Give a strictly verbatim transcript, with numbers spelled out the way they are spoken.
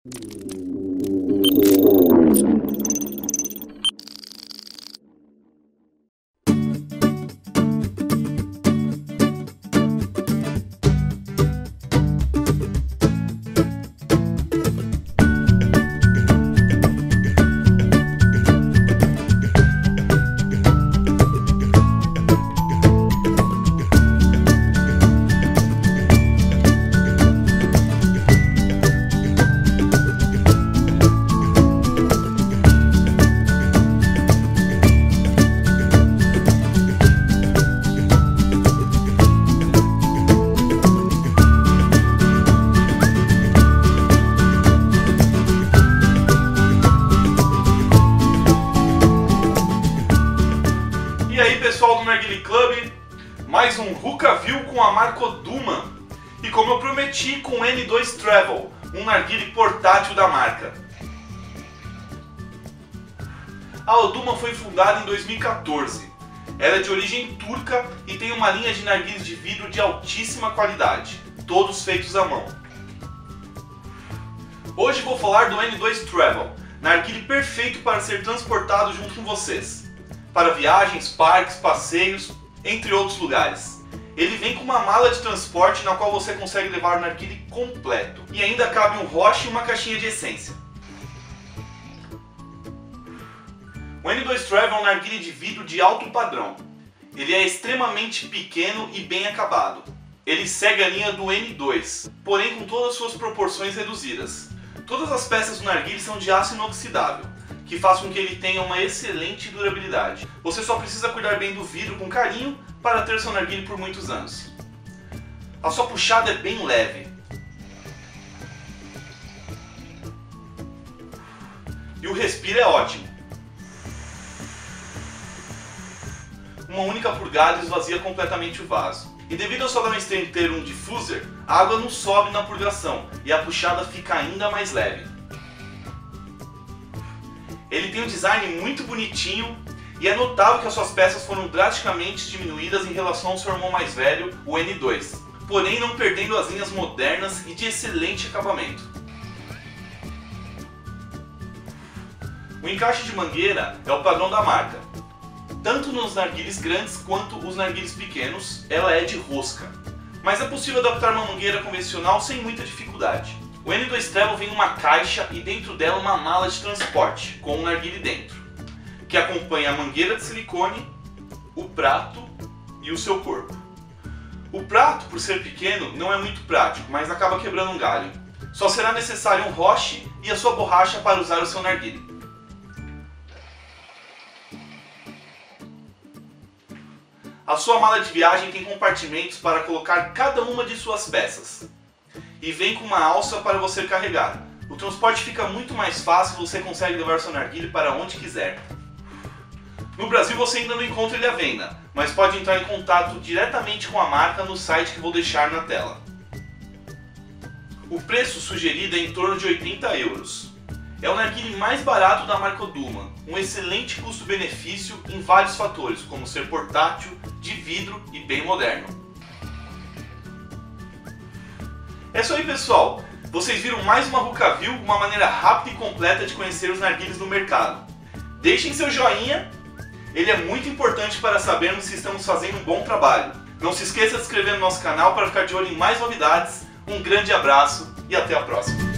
E aí pessoal do Narguilé Club, mais um Hookah View com a marca Oduma. E como eu prometi, com o N dois Travel, um narguilé portátil da marca. A Oduma foi fundada em dois mil e quatorze. Ela é de origem turca e tem uma linha de narguilés de vidro de altíssima qualidade, todos feitos à mão. Hoje vou falar do N dois Travel, narguilé perfeito para ser transportado junto com vocês, para viagens, parques, passeios, entre outros lugares. Ele vem com uma mala de transporte na qual você consegue levar o narguilé completo. E ainda cabe um roche e uma caixinha de essência. O N dois Travel é um narguilé de vidro de alto padrão. Ele é extremamente pequeno e bem acabado. Ele segue a linha do N dois, porém com todas as suas proporções reduzidas. Todas as peças do narguilé são de aço inoxidável, que faz com que ele tenha uma excelente durabilidade. Você só precisa cuidar bem do vidro com carinho para ter seu narguilé por muitos anos. A sua puxada é bem leve. E o respiro é ótimo. Uma única purgada esvazia completamente o vaso. E devido ao Solar Stream ter um diffuser, a água não sobe na purgação e a puxada fica ainda mais leve. Ele tem um design muito bonitinho e é notável que as suas peças foram drasticamente diminuídas em relação ao seu irmão mais velho, o N dois, porém não perdendo as linhas modernas e de excelente acabamento. O encaixe de mangueira é o padrão da marca. Tanto nos narguilés grandes quanto os narguilés pequenos, ela é de rosca, mas é possível adaptar uma mangueira convencional sem muita dificuldade. O N dois Travel vem em uma caixa e dentro dela uma mala de transporte, com um narguilé dentro, que acompanha a mangueira de silicone, o prato e o seu corpo. O prato, por ser pequeno, não é muito prático, mas acaba quebrando um galho. Só será necessário um roche e a sua borracha para usar o seu narguilé. A sua mala de viagem tem compartimentos para colocar cada uma de suas peças. E vem com uma alça para você carregar. O transporte fica muito mais fácil e você consegue levar seu narguilé para onde quiser. No Brasil você ainda não encontra ele à venda, mas pode entrar em contato diretamente com a marca no site que vou deixar na tela. O preço sugerido é em torno de oitenta euros. É o narguilé mais barato da marca Oduma, um excelente custo-benefício em vários fatores, como ser portátil, de vidro e bem moderno. É isso aí pessoal, vocês viram mais uma Hookah View, uma maneira rápida e completa de conhecer os narguilés no mercado. Deixem seu joinha, ele é muito importante para sabermos se estamos fazendo um bom trabalho. Não se esqueça de se inscrever no nosso canal para ficar de olho em mais novidades. Um grande abraço e até a próxima.